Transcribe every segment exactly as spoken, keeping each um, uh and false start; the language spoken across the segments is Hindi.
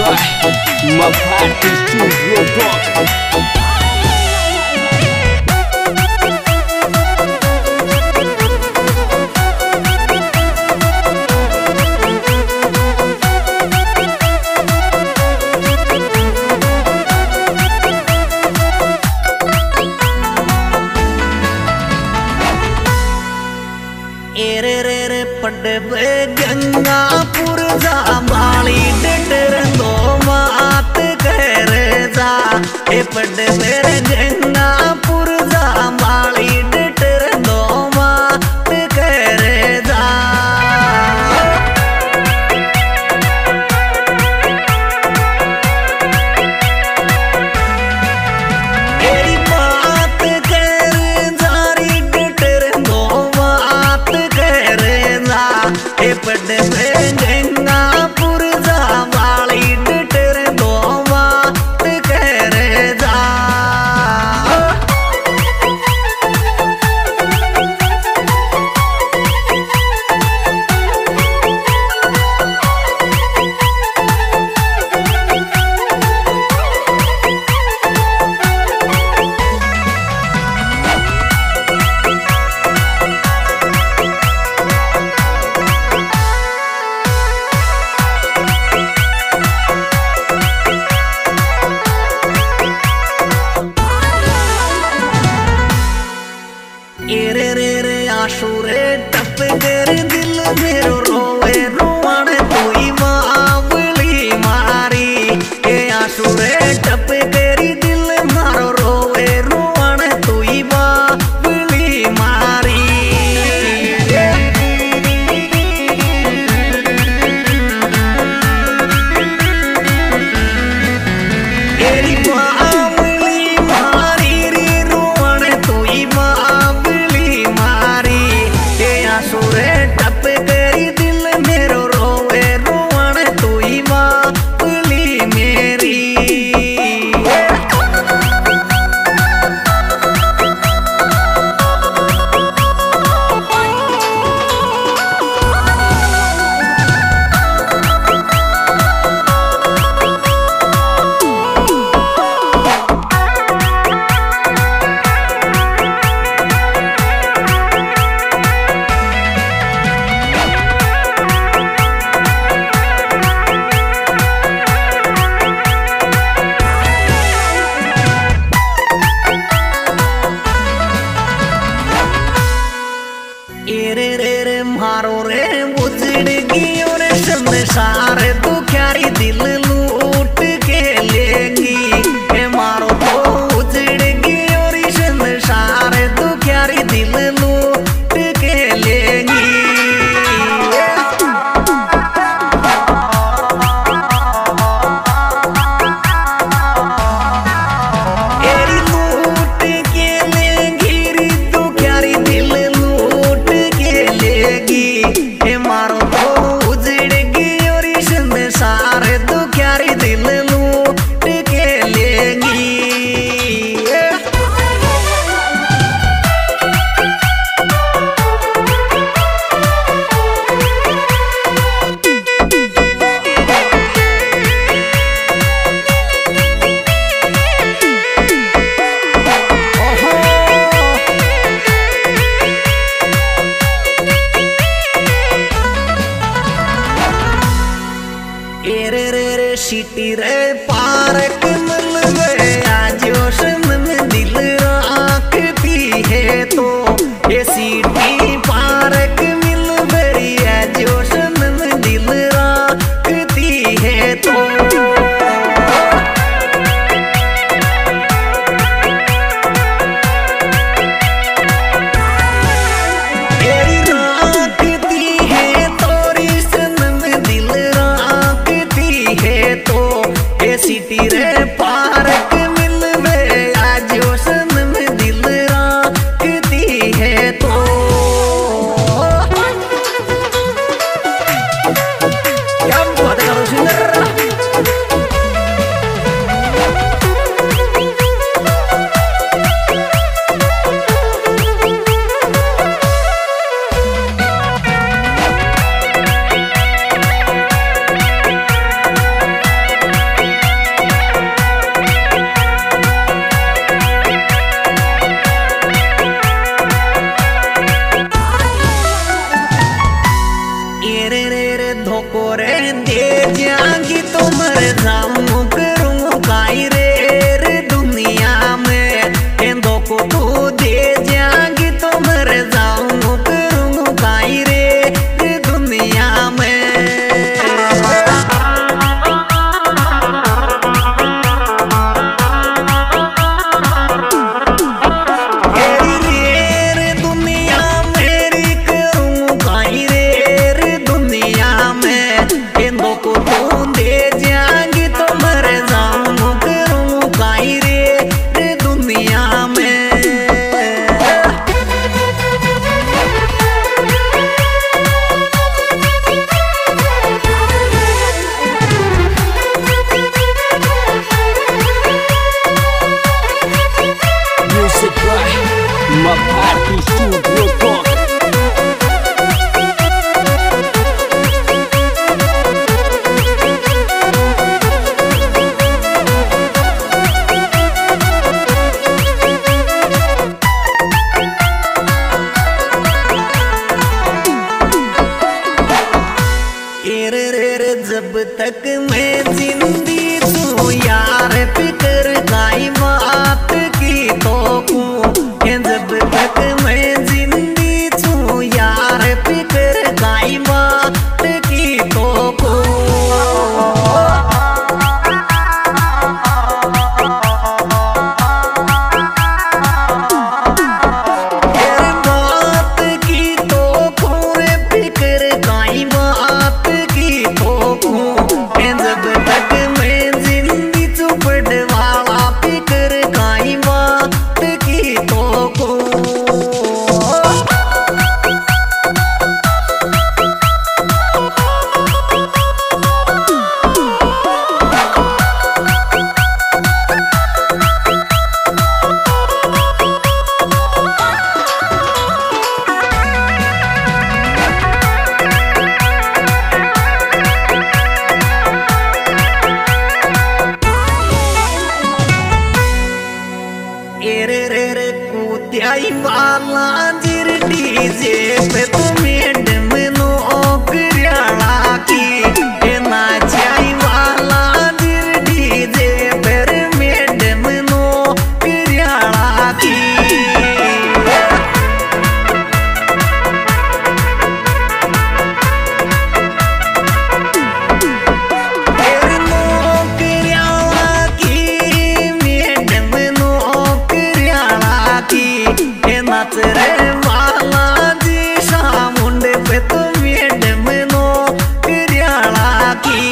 by Mafati Studio Rock. एरे रे रे पड़े गंगापुर जा माली डर दो मात करे जा ए पड़े मेरे गंगापुर जा माली डर दो मात करे जा एरी बात करे जारी डर दो ए पड़े गंगापुर जा माली डर दो मात करे जा एरे रे रे आशुरे टप कर दिल मेरो रोवे रोवण कोई बावली मारी ए आशुरे टप कर दिल मारो रोवे रोवण कोई बावली मारी एरी बावली मारी रे रोवण कोई सुरे टप करी दिल मेरो रोवे रोवण तोई बावली मेरी एरे रे रे मारो रे उजड़ गयो रे संसार तू क्यारी दिल लूट के लेगी ए मारो तो उजड़ गयो रे संसार तू क्यारी दिल लूट के लेगी एरी लूट के लेगी रे तू क्यारी दिल ए मारो तो उजड़ गयो रे संसार तो क्यारी दिल लूट के लेगी एरे रे रे सिटी रे पार्क मिलवे आज ओशन में दिल राखती है तो ये सिटी पार्क मिलवे आज ओशन में दिल राखती है तो सिटी रे जाऊं करूं काई रे रे दुनिया में केंदो को तू दे जाएगी तो मर जाऊं करूं काई रे रे दुनिया में। Mabhati Studio Talk. जब तक मैं जिंदी तू यार फिक्र काई बात की तो जब तक मैं जिंदी तू यार फिक्र काई बात की तो बात की तो पूरे फिक्र काई बात की तो जब तक मैं जिंदी तू पढ़वाला फिक्र काई बात की तो कुत्याई वाला जिर डीजे पे तो मैडम नौकरियाला की नाचाई वाला जिर डीजे पर मैडम नौकरियाला की रे वाला जी शामुंडे पे तो मैडम नौकरियाला की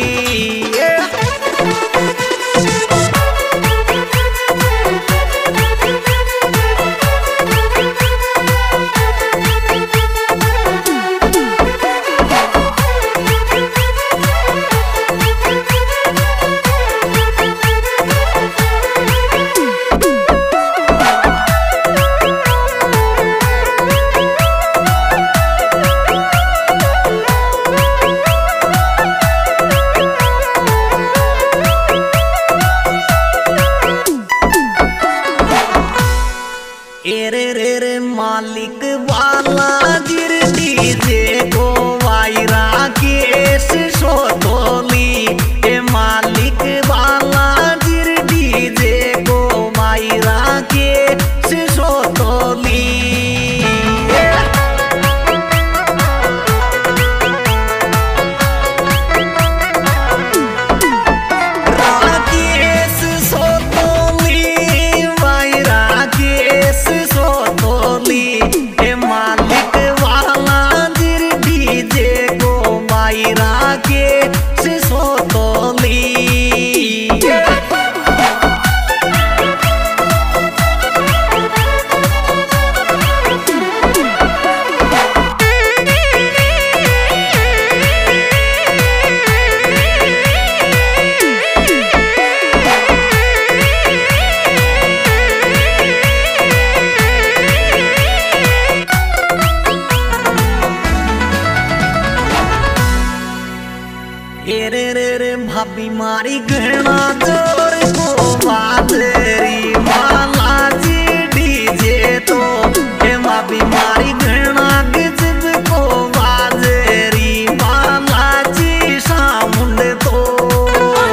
रे रे रे मालिक वाला जिर डीजे को वायरा केस सोतोली ए मालिक वाला जिर डीजे को वायरा केस सोतोली राकेश सोतोली वायरा केस सोतोली ए मालिक वाला जिर डीजे को वायरा केस सोतोली रे रे रे भाभी मारी घना जोर को बादरी माला जी डीजे तो हे भाभी मारी घना गजब को बादरी माला जी शामुंड तो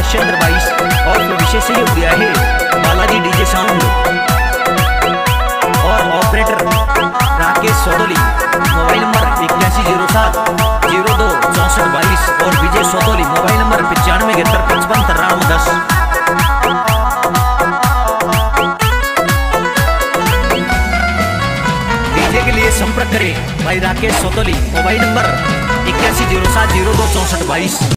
हरिश्चंद्र बाईस और विशेष सहयोग दिया है बालाजी डीजे साउंड और operator Rakesh Sodoli. Mobile number इक्यासी जीरो सात जीरो दो चौसठ बाईस और विजय सोदोली मोबाइल नंबर पचानवे इकहत्तर पचपन तिरानवे दस। डीजे के लिए संपर्क करें भाई राकेश सोदोली मोबाइल नंबर इक्यासी जीरो सात जीरो दो चौसठ बाईस।